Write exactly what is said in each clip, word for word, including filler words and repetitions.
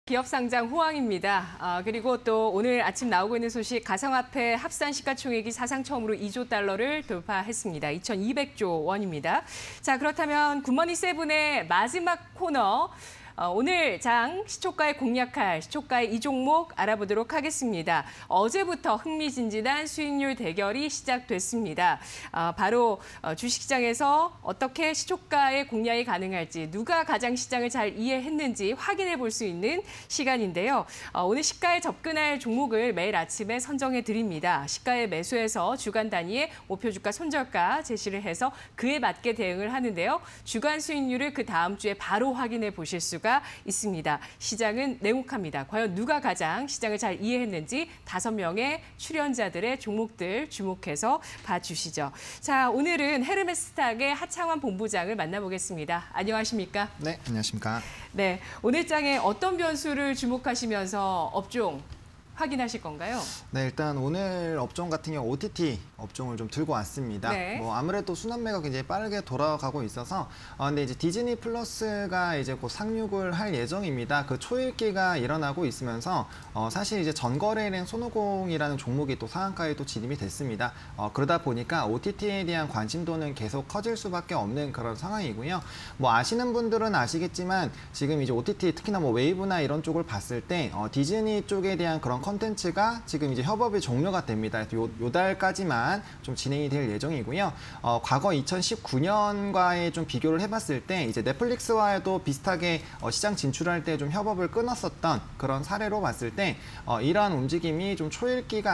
기업 상장 호황입니다. 아, 그리고 또 오늘 아침 나오고 있는 소식 가상화폐 합산 시가총액이 사상 처음으로 이조 달러를 돌파했습니다. 이천이백조 원입니다. 자, 그렇다면 굿모닝 세븐의 마지막 코너. 어, 오늘 장 시초가에 공략할 시초가의 이 종목 알아보도록 하겠습니다. 어제부터 흥미진진한 수익률 대결이 시작됐습니다. 어, 바로 어, 주식시장에서 어떻게 시초가의 공략이 가능할지, 누가 가장 시장을 잘 이해했는지 확인해 볼 수 있는 시간인데요. 어, 오늘 시가에 접근할 종목을 매일 아침에 선정해 드립니다. 시가에 매수해서 주간 단위의 목표 주가 손절가 제시를 해서 그에 맞게 대응을 하는데요. 주간 수익률을 그 다음 주에 바로 확인해 보실 수가 있습니다. 시장은 냉혹합니다. 과연 누가 가장 시장을 잘 이해했는지 다섯 명의 출연자들의 종목들 주목해서 봐주시죠. 자, 오늘은 헤르메스탁의 하창환 본부장을 만나보겠습니다. 안녕하십니까? 네, 안녕하십니까? 네, 오늘 장에 어떤 변수를 주목하시면서 업종 확인하실 건가요? 네, 일단 오늘 업종 같은 경우 오티티 업종을 좀 들고 왔습니다. 네. 뭐 아무래도 순환매가 굉장히 빠르게 돌아가고 있어서 어, 근데 이제 디즈니 플러스가 이제 곧 상륙을 할 예정입니다. 그 초읽기가 일어나고 있으면서 어, 사실 이제 전거래일행 손오공이라는 종목이 또 상한가에 또 진입이 됐습니다. 어, 그러다 보니까 오티티에 대한 관심도는 계속 커질 수밖에 없는 그런 상황이고요. 뭐 아시는 분들은 아시겠지만 지금 이제 오티티 특히나 뭐 웨이브나 이런 쪽을 봤을 때 어, 디즈니 쪽에 대한 그런 컨텐츠가 지금 이제 협업이 종료가 됩니다. 요, 요 달까지만 좀 진행이 될 예정이고요. 어, 과거 이천십구 년과의 좀 비교를 해봤을 때 이제 넷플릭스와도 비슷하게 어, 시장 진출할 때 좀 협업을 끊었었던 그런 사례로 봤을 때 어, 이러한 움직임이 좀 초읽기가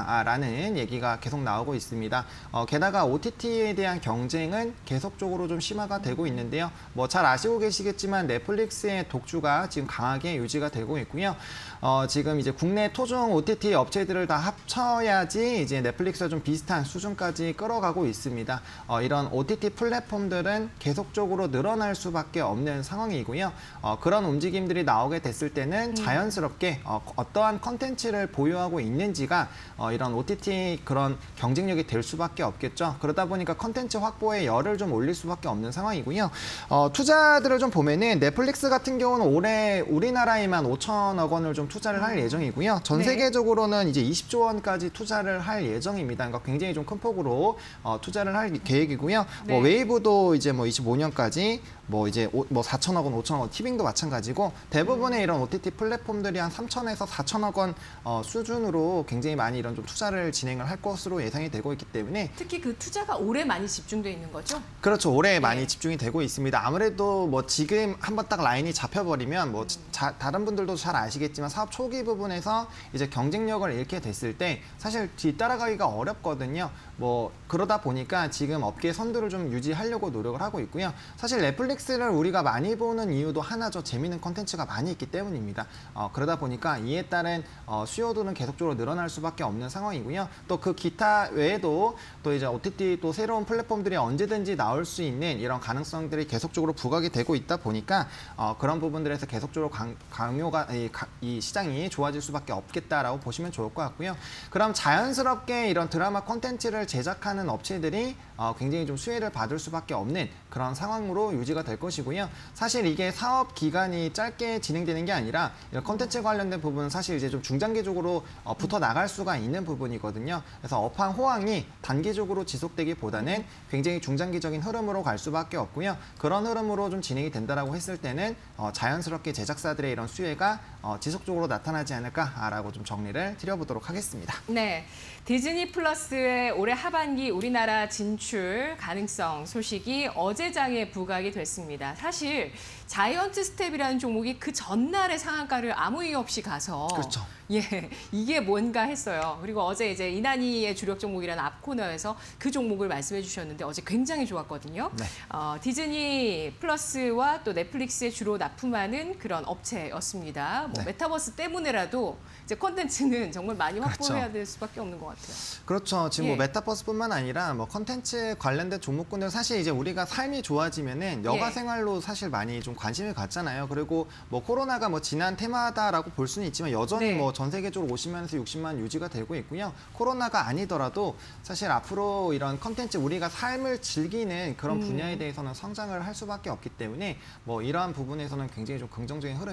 아닌가라는 얘기가 계속 나오고 있습니다. 어, 게다가 오티티에 대한 경쟁은 계속적으로 좀 심화가 되고 있는데요. 뭐 잘 아시고 계시겠지만 넷플릭스의 독주가 지금 강하게 유지가 되고 있고요. 어, 지금 이제 국내 토종 오티티 업체들을 다 합쳐야지 이제 넷플릭스와 좀 비슷한 수준까지 끌어가고 있습니다. 어, 이런 오티티 플랫폼들은 계속적으로 늘어날 수밖에 없는 상황이고요. 어, 그런 움직임들이 나오게 됐을 때는 자연스럽게 어, 어떠한 컨텐츠를 보유하고 있는지가 어, 이런 오티티 그런 경쟁력이 될 수밖에 없겠죠. 그러다 보니까 컨텐츠 확보에 열을 좀 올릴 수밖에 없는 상황이고요. 어, 투자들을 좀 보면은 넷플릭스 같은 경우는 올해 우리나라에만 오천억 원을 좀 투자를 할 예정이고요. 전 네. 세계적으로는 이제 이십조 원까지 투자를 할 예정입니다. 그러니까 굉장히 좀 큰 폭으로 어, 투자를 할 계획이고요. 네. 뭐 웨이브도 이제 뭐 이십오 년까지 뭐 이제 오, 뭐 사천억 원, 오천억 원, 티빙도 마찬가지고 대부분의 이런 오티티 플랫폼들이 한 삼천에서 사천억 원 어, 수준으로 굉장히 많이 이런 좀 투자를 진행을 할 것으로 예상이 되고 있기 때문에 특히 그 투자가 올해 많이 집중돼 있는 거죠? 그렇죠. 올해 네. 많이 집중이 되고 있습니다. 아무래도 뭐 지금 한번 딱 라인이 잡혀버리면 뭐 자, 다른 분들도 잘 아시겠지만 사업 초기 부분에서 이제 경쟁력을 잃게 됐을 때 사실 뒤따라가기가 어렵거든요. 뭐 그러다 보니까 지금 업계 선두를 좀 유지하려고 노력을 하고 있고요. 사실 넷플릭스를 우리가 많이 보는 이유도 하나죠. 재미있는 콘텐츠가 많이 있기 때문입니다. 어, 그러다 보니까 이에 따른 어, 수요도는 계속적으로 늘어날 수밖에 없는 상황이고요. 또 그 기타 외에도 또 이제 오티티 또 새로운 플랫폼들이 언제든지 나올 수 있는 이런 가능성들이 계속적으로 부각이 되고 있다 보니까 어, 그런 부분들에서 계속적으로 강, 강요가 이, 이 시장이 좋아질 수밖에 없겠다라고 보시면 좋을 것 같고요. 그럼 자연스럽게 이런 드라마 콘텐츠를 제작하는 업체들이 어, 굉장히 좀 수혜를 받을 수밖에 없는 그런 상황으로 유지가 될 것이고요. 사실 이게 사업 기간이 짧게 진행되는 게 아니라 이런 콘텐츠 관련된 부분은 사실 이제 좀 중장기적으로 어, 붙어 나갈 수가 있는 부분이거든요. 그래서 업황 호황이 단기적으로 지속되기보다는 굉장히 중장기적인 흐름으로 갈 수밖에 없고요. 그런 흐름으로 좀 진행이 된다라고 했을 때는 어, 자연스럽게 제작사들의 이런 수혜가 어, 지속적으로 나타나지 않을까라고 좀 정리를 드려보도록 하겠습니다. 네, 디즈니 플러스의 올해 하반기 우리나라 진출 가능성 소식이 어제 장에 부각이 됐습니다. 사실 자이언트 스텝이라는 종목이 그 전날의 상한가를 아무 이유 없이 가서 그렇죠. 예, 이게 뭔가 했어요. 그리고 어제 이제 이난희의 주력 종목이라는 앞 코너에서 그 종목을 말씀해 주셨는데 어제 굉장히 좋았거든요. 네. 어, 디즈니 플러스와 또 넷플릭스에 주로 납품하는 그런 업체였습니다. 뭐 네. 메타버스 때문에라도 이제 콘텐츠는 정말 많이 확보해야 그렇죠. 될 수밖에 없는 것 같아요. 그렇죠. 지금 예. 뭐 메타버스뿐만 아니라 뭐 컨텐츠 관련된 종목군들 사실 이제 우리가 삶이 좋아지면은 여가 예. 생활로 사실 많이 좀 관심을 갖잖아요. 그리고 뭐 코로나가 뭐 지난 테마다라고 볼 수는 있지만 여전히 네. 뭐 전 세계적으로 오십만에서 육십만 유지가 되고 있고요. 코로나가 아니더라도 사실 앞으로 이런 컨텐츠 우리가 삶을 즐기는 그런 분야에 대해서는 성장을 할 수밖에 없기 때문에 뭐 이러한 부분에서는 굉장히 좀 긍정적인 흐름이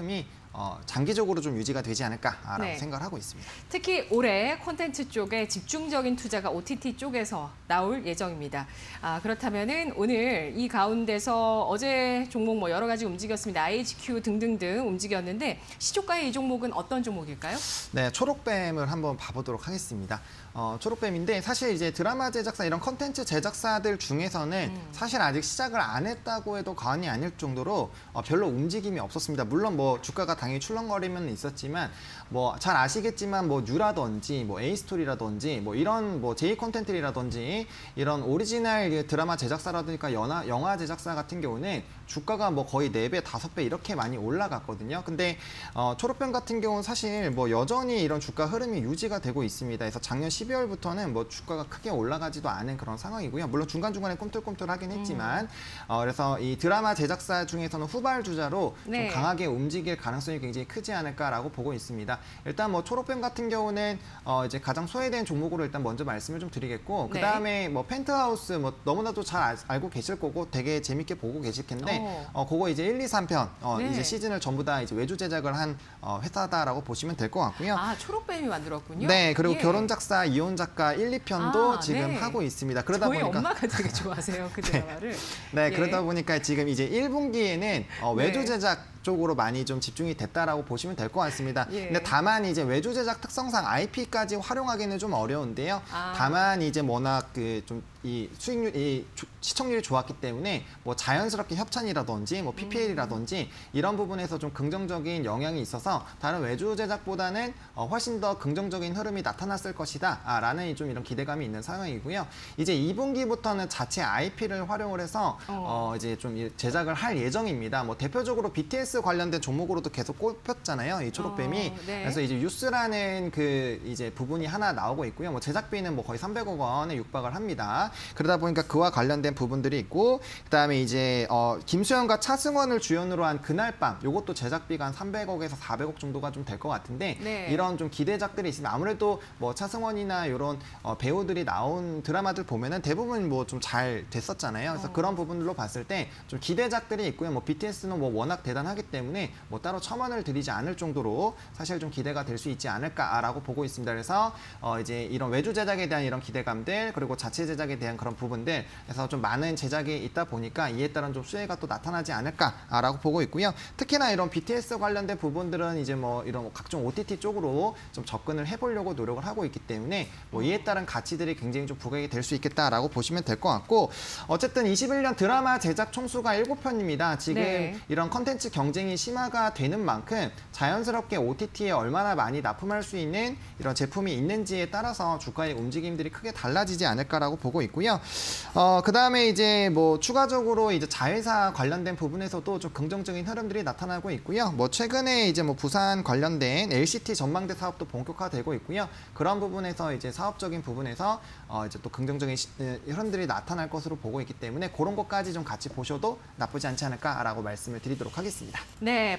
어, 장기적으로 좀 유지가 되지 않을까라고 네. 생각을 하고 있습니다. 특히 올해 콘텐츠 쪽에 집중적인 투자가 오티티 쪽에서 나올 예정입니다. 아, 그렇다면은 오늘 이 가운데서 어제 종목 뭐 여러 가지 움직였습니다. 아이에이치큐 등등등 움직였는데 시초가의 이 종목은 어떤 종목일까요? 네, 초록뱀을 한번 봐보도록 하겠습니다. 어, 초록뱀인데 사실 이제 드라마 제작사 이런 컨텐츠 제작사들 중에서는 음. 사실 아직 시작을 안 했다고 해도 과언이 아닐 정도로 어, 별로 움직임이 없었습니다. 물론 뭐 주가가 당연히 출렁거리면 있었지만 뭐 잘 아시겠지만 뭐 뉴라든지 뭐 에이스토리라든지 뭐 이런 뭐 제이 콘텐츠라든지 이런 오리지널 드라마 제작사라든가 영화, 영화 제작사 같은 경우는 주가가 뭐 거의 네 배, 다섯 배 이렇게 많이 올라갔거든요. 근데 어, 초록뱀 같은 경우는 사실 뭐 여전히 이런 주가 흐름이 유지가 되고 있습니다. 그래서 작년 십이월부터는 뭐 주가가 크게 올라가지도 않은 그런 상황이고요. 물론 중간중간에 꿈틀꿈틀하긴 했지만 어, 그래서 이 드라마 제작사 중에서는 후발주자로 네. 좀 강하게 움직일 가능성이 굉장히 크지 않을까라고 보고 있습니다. 일단 뭐 초록뱀 같은 경우는 어, 이제 가장 소외된 종목으로 일단 먼저 말씀을 좀 드리겠고 네. 그 다음에 뭐 펜트하우스 뭐 너무나도 잘 알, 알고 계실 거고 되게 재밌게 보고 계실 텐데 어. 어, 그거 이제 일, 이, 삼 편 어, 네. 이제 시즌을 전부 다 이제 외주 제작을 한 어, 회사다라고 보시면 될 것 같고요. 아, 초록뱀이 만들었군요. 네, 그리고 예. 결혼 작사, 이혼 작가 일, 이 편도 아, 지금 네. 하고 있습니다. 그러다 저희 보니까 엄마가 되게 좋아하세요, 그 드라마를. 네, 예. 그러다 보니까 지금 이제 일 분기에는 어, 외주 네. 제작 쪽으로 많이 좀 집중이 됐다라고 보시면 될 것 같습니다. 예. 근데 다만 이제 외주 제작 특성상 아이피까지 활용하기는 좀 어려운데요. 아. 다만 이제 워낙 그 좀 이 수익률, 이 주- 시청률이 좋았기 때문에 뭐 자연스럽게 협찬이라든지 뭐 피피엘이라든지 이런 부분에서 좀 긍정적인 영향이 있어서 다른 외주 제작보다는 어, 훨씬 더 긍정적인 흐름이 나타났을 것이다라는 좀 이런 기대감이 있는 상황이고요. 이제 이 분기부터는 자체 아이피를 활용을 해서 어. 어, 이제 좀 이- 제작을 할 예정입니다. 뭐 대표적으로 비티에스 관련된 종목으로도 계속 꼽혔잖아요. 이 초록뱀이. 어, 네. 그래서 이제 유스라는 그 이제 부분이 하나 나오고 있고요. 뭐 제작비는 뭐 거의 삼백억 원에 육박을 합니다. 그러다 보니까 그와 관련된 부분들이 있고 그다음에 이제 어, 김수현과 차승원을 주연으로 한 그날 밤 요것도 제작비가 한 삼백억에서 사백억 정도가 좀 될 것 같은데 네. 이런 좀 기대작들이 있으면 아무래도 뭐 차승원이나 이런 어, 배우들이 나온 드라마들 보면은 대부분 뭐 좀 잘 됐었잖아요. 그래서 어. 그런 부분들로 봤을 때 좀 기대작들이 있고요. 뭐 비티에스는 뭐 워낙 대단하기 때문에 뭐 따로 첨언을 드리지 않을 정도로 사실 좀 기대가 될 수 있지 않을까라고 보고 있습니다. 그래서 어, 이제 이런 외주 제작에 대한 이런 기대감들 그리고 자체 제작에 대한 그런 부분들 그래서 좀 많은 제작이 있다 보니까 이에 따른 좀 수혜가 또 나타나지 않을까라고 보고 있고요. 특히나 이런 비티에스 관련된 부분들은 이제 뭐 이런 각종 오티티 쪽으로 좀 접근을 해보려고 노력을 하고 있기 때문에 뭐 이에 따른 가치들이 굉장히 좀 부각이 될 수 있겠다라고 보시면 될 것 같고 어쨌든 이십일 년 드라마 제작 총수가 일곱 편입니다. 지금 네. 이런 컨텐츠 경쟁이 심화가 되는 만큼 자연스럽게 오티티에 얼마나 많이 납품할 수 있는 이런 제품이 있는지에 따라서 주가의 움직임들이 크게 달라지지 않을까라고 보고 있고요. 어, 그 다음에 이제 뭐 추가적으로 이제 자회사 관련된 부분에서도 좀 긍정적인 흐름들이 나타나고 있고요. 뭐 최근에 이제 뭐 부산 관련된 엘시티 전망대 사업도 본격화되고 있고요. 그런 부분에서 이제 사업적인 부분에서 어, 이제 또 긍정적인 시, 에, 흐름들이 나타날 것으로 보고 있기 때문에 그런 것까지 좀 같이 보셔도 나쁘지 않지 않을까라고 말씀을 드리도록 하겠습니다. 네,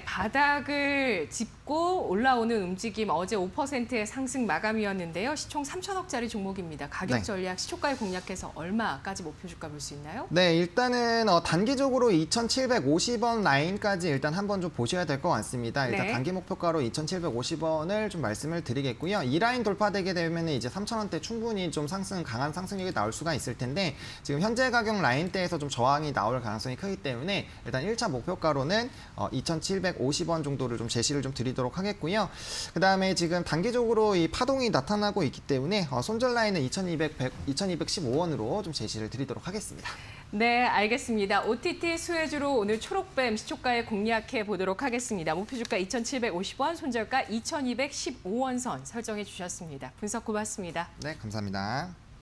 바닥을 짚고 올라오는 움직임 어제 오 퍼센트의 상승 마감이었는데요. 시총 삼천억짜리 종목입니다. 가격 네. 전략 시초가에 공략해서 얼마까지 목표 주가 볼 수 있나요? 네, 일단은 어, 단기적으로 이천칠백오십 원 라인까지 일단 한번 좀 보셔야 될 것 같습니다. 일단 네. 단기 목표가로 이천칠백오십 원을 좀 말씀을 드리겠고요. 이 라인 돌파되게 되면 이제 삼천 원대 충분히 좀 상승 강한 상승력이 나올 수가 있을 텐데 지금 현재 가격 라인대에서 좀 저항이 나올 가능성이 크기 때문에 일단 일 차 목표가로는 어, 이천칠백오십 원 정도를 좀 제시를 좀 드리도록 하겠고요. 그 다음에 지금 단기적으로 이 파동이 나타나고 있기 때문에 어, 손절 라인은 이천이백, 이천이백십오 원으로 좀 제시를 드리도록 하겠습니다. 네, 알겠습니다. 오티티 수혜주로 오늘 초록뱀 시초가에 공략해 보도록 하겠습니다. 목표 주가 이천칠백오십 원, 손절가 이천이백십오 원 선 설정해 주셨습니다. 분석 고맙습니다. 네, 감사합니다.